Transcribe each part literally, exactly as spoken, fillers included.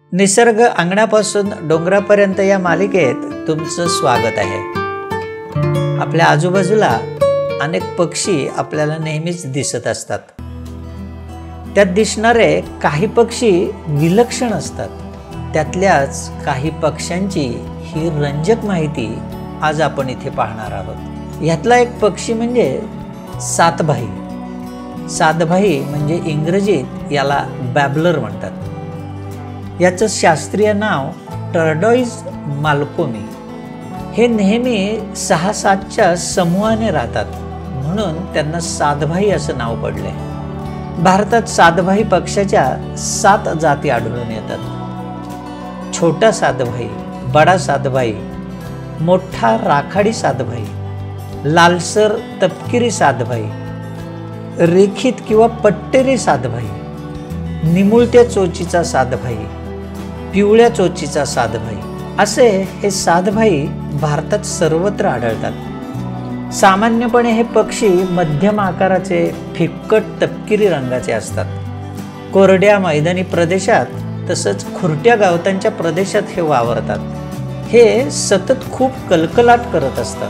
निसर्ग अंगणापासून डोंगरापर्यंत या मालिकेत तुमचं स्वागत आहे। आपल्या आजूबाजूला अनेक पक्षी आपल्याला नेहमीच दिसत असतात। त्यात दिसणारे काही पक्षी विलक्षण असतात। त्यातल्याच काही पक्ष्यांची ही रंजक माहिती आज आपण इथे पाहणार आहोत। यातला एक पक्षी म्हणजे सातभाई। सातभाई म्हणजे इंग्रजीत याला बॅबलर म्हणतात। याचं शास्त्रीय नाव टर्डॉइज माल्कोमी। हे नेहमी सहा सातच्या समूहाने राहतात, म्हणून त्यांना सातभाई असं नाव पडले। भारतात सातभाई पक्ष्याच्या सात जाती आढळून येतात। छोटा सातभाई, बडा सातभाई, मोठा राखाडी सातभाई, लालसर तपकिरी सातभाई, रेखित किंवा पट्टेरी सातभाई, निमुळत्या चोचीचा सातभाई, पिवळ्या चोचीचा सातभाई, असे हे सातभाई भारतात सर्वत्र आढळतात। सामान्यपणे हे पक्षी मध्यम आकाराचे, फिक्कट तपकिरी रंगाचे असतात। कोरड्या मैदानी प्रदेशात तसंच खुरट्या गवतांच्या प्रदेशात हे वावरतात। हे सतत खूप कलकलाट करत असतात।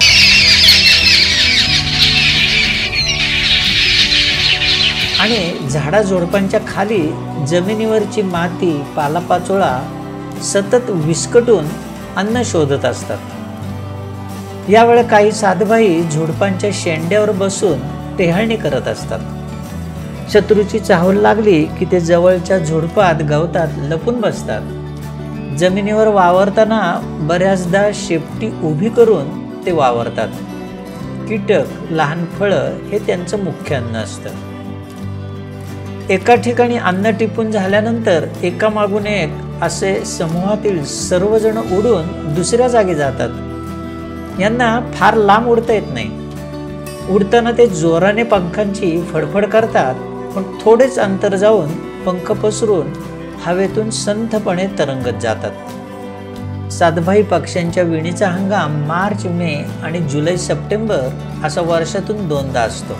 आणि झाडाझुडपांच्या खाली जमिनीवरची माती, पालापाचोळा सतत विस्कटून अन्न शोधत असतात। यावेळी काही सातभाई झुडपांच्या शेंड्यावर बसून टेहळणी करत असतात। शत्रूची चाहूल लागली की ते जवळच्या झुडपात गवतात लपून बसतात। जमिनीवर वावरताना बऱ्याचदा शेपटी उभी करून ते वावरतात। कीटक, लहान फळं हे त्यांचं मुख्य अन्न असतं। एका ठिकाणी अन्न टिपून झाल्यानंतर एका मागून एक असे समूहातील सर्वजण उडून दुसऱ्या जागी जातात। यांना फार लांब उडता येत नाही। उडताना ते जोराने पंखांची फडफड करतात, पण थोडेच अंतर जाऊन पंख पसरून हवेतून संथपणे तरंगत जातात। सातभाई पक्ष्यांच्या विणीचा हंगाम मार्च, मे आणि जुलै सप्टेंबर असा वर्षातून दोनदा असतो।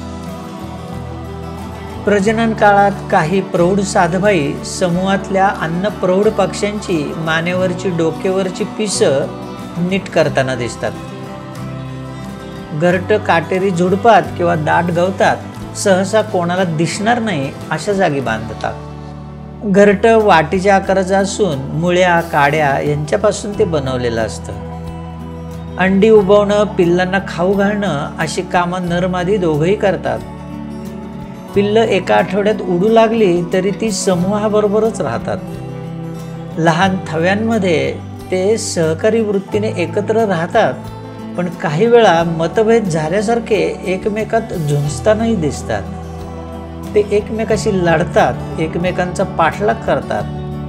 प्रजनन काळात काही प्रौढ सातभाई समूहातल्या अन्य प्रौढ पक्ष्यांची मानेवरची, डोकेवरची पिसं नीट करताना दिसतात। घरट काटेरी झुडपात किंवा दाट गवतात सहसा कोणाला दिसणार नाही अशा जागी बांधतात। घरट वाटीच्या आकाराचं असून मुळ्या, काड्या यांच्यापासून ते बनवलेलं असतं। अंडी उबवणं, पिल्लांना खाऊ घालणं अशी कामं नर मादी दोघंही करतात। पिल्लं एका आठवड्यात उडू लागली तरी ती समूहाबरोबरच राहतात। लहान थव्यांमध्ये ते सहकारी वृत्तीने एकत्र राहतात, पण काही वेळा मतभेद झाल्यासारखे एकमेकात झुंजतानाही दिसतात। ते एकमेकाशी लढतात, एकमेकांचा पाठलाग करतात।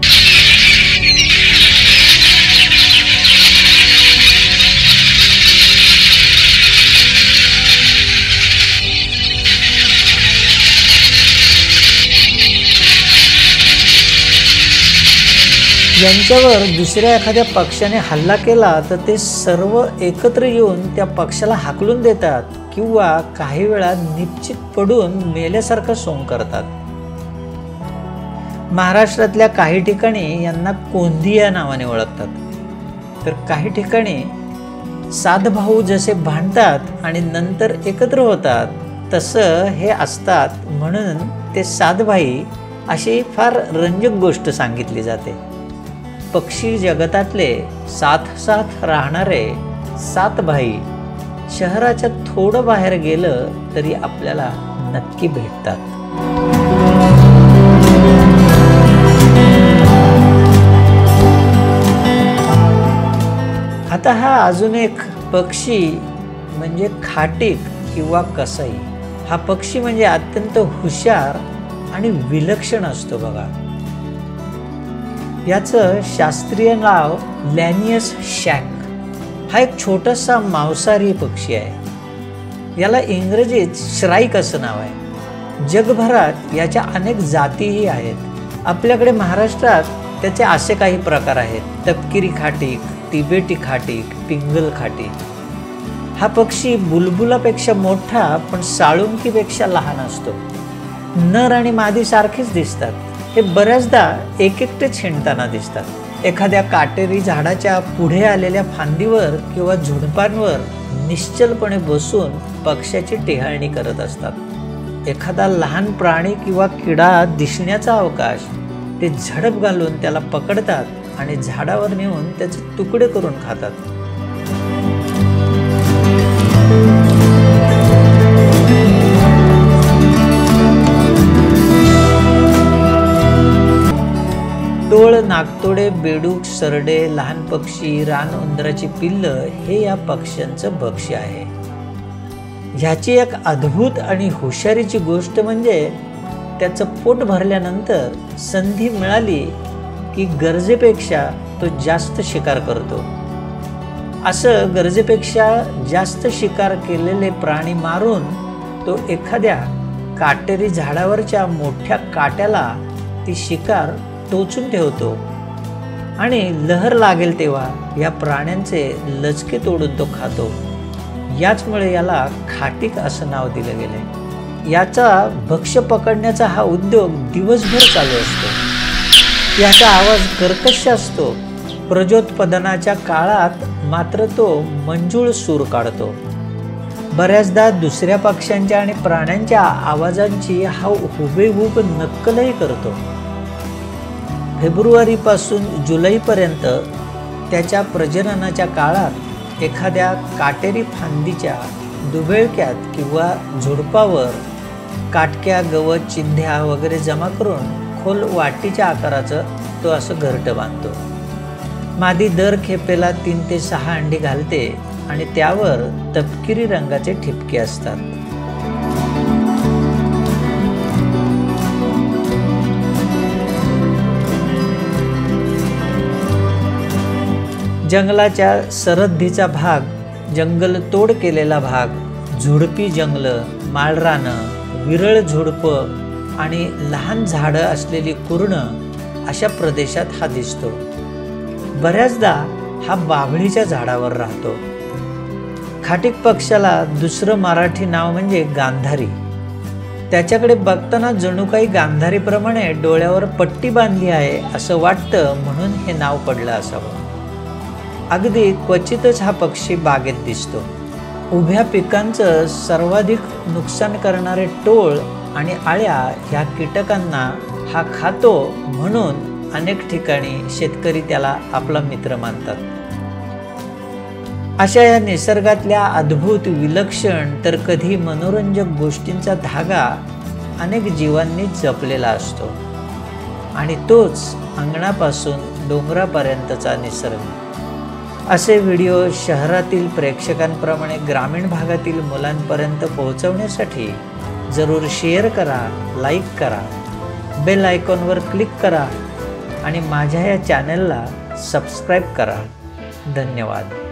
यांच्यावर दुसऱ्या एखाद्या पक्षाने हल्ला केला तर ते सर्व एकत्र येऊन त्या पक्षाला हाकलून देतात किंवा काही वेळा निश्चित पडून मेल्यासारखं सोंग करतात। महाराष्ट्रातल्या काही ठिकाणी यांना कोंधी या नावाने ओळखतात, तर काही ठिकाणी सात भाऊ जसे भांडतात आणि नंतर एकत्र होतात तसं हे असतात, म्हणून ते सातभाई अशी फार रंजक गोष्ट सांगितली जाते। पक्षी जगतातले साथ साथ राहणारे सातभाई शहराच्या थोडं बाहेर गेलं तरी आपल्याला नक्की भेटतात। आता हा अजून एक पक्षी म्हणजे खाटीक किंवा कसाई। हा पक्षी म्हणजे अत्यंत हुशार आणि विलक्षण असतो बघा। याचं शास्त्रीय नाव लॅनियस शॅक। हा एक छोटासा मांसाहारी पक्षी आहे। याला इंग्रजीत श्राईक असं नाव आहे। जगभरात याच्या अनेक जातीही आहेत। आपल्याकडे महाराष्ट्रात त्याचे असे काही प्रकार आहेत: तपकिरी खाटीक, तिबेटी खाटीक, पिंगल खाटीक। हा पक्षी बुलबुलापेक्षा मोठा पण साळुंकीपेक्षा लहान असतो। नर आणि मादी सारखेच दिसतात। हे बऱ्याचदा एक एकटेच हिंडताना दिसतात। एखाद्या काटेरी झाडाच्या पुढे आलेल्या फांदीवर किंवा झुडपांवर निश्चलपणे बसून पक्ष्याची टेहाळणी करत असतात। एखादा लहान प्राणी किंवा किडा दिसण्याचा अवकाश ते झडप घालून त्याला पकडतात आणि झाडावर नेऊन त्याचे तुकडे करून खातात। टोळ, नागतोडे, बेडूक, सरडे, लहान पक्षी, रान उंदराची पिल्लं हे या पक्ष्यांचं भक्ष्य आहे। ह्याची एक अद्भुत आणि हुशारीची गोष्ट म्हणजे त्याचं पोट भरल्यानंतर संधी मिळाली की गरजेपेक्षा तो जास्त शिकार करतो। असं गरजेपेक्षा जास्त शिकार केलेले प्राणी मारून तो एखाद्या काटेरी झाडावरच्या मोठ्या काट्याला ती शिकार टोचून ठेवतो आणि लहर लागेल तेव्हा या प्राण्यांचे लचके तोडून तो खातो। याचमुळे याला खाटीक असं नाव दिलं गेले। याचा भक्ष्य पकडण्याचा हा उद्योग दिवसभर चालू असतो। याचा आवाज कर्कश असतो। प्रजोत्पादनाच्या काळात मात्र तो मंजूळ सूर काढतो। बऱ्याचदा दुसऱ्या पक्ष्यांच्या आणि प्राण्यांच्या आवाजांची हा हुबेहूब नक्कलही करतो। फेब्रुवारीपासून जुलैपर्यंत त्याच्या प्रजननाच्या काळात एखाद्या काटेरी फांदीच्या दुबेळक्यात किंवा झुडपावर काटक्या, गवत, चिंध्या वगैरे जमा करून खोल वाटीच्या आकाराचं तो असं घरटं बांधतो। मादी दर खेपेला तीन ते सहा अंडी घालते आणि त्यावर तपकिरी रंगाचे ठिपके असतात। जंगलाच्या सरहद्दीचा भाग, जंगलतोड केलेला भाग, झुडपी जंगलं, माळरानं, विरळ झुडपं आणि लहान झाडं असलेली कुरणं अशा प्रदेशात हा दिसतो। बऱ्याचदा हा बाभळीच्या झाडावर राहतो। खाटीक पक्ष्याला दुसरं मराठी नाव म्हणजे गांधारी। त्याच्याकडे बघताना जणू काही गांधारीप्रमाणे डोळ्यावर पट्टी बांधली आहे असं वाटतं, म्हणून हे नाव पडलं असावं। अगदी क्वचितच हा पक्षी बागेत दिसतो। उभ्या पिकांचं सर्वाधिक नुकसान करणारे टोळ आणि आळ्या ह्या कीटकांना हा खातो, म्हणून अनेक ठिकाणी शेतकरी त्याला आपला मित्र मानतात। अशा या निसर्गातल्या अद्भुत, विलक्षण तर कधी मनोरंजक गोष्टींचा धागा अनेक जीवांनी जपलेला असतो आणि तोच अंगणापासून डोंगरापर्यंतचा निसर्ग। असे व्हिडिओ शहरातील प्रेक्षकांप्रमाणे ग्रामीण भागातील मुलांपर्यंत पोहोचवण्यासाठी जरूर शेअर करा, लाईक करा, बेल आयकॉनवर क्लिक करा आणि माझ्या या चॅनलला सबस्क्राईब करा। धन्यवाद।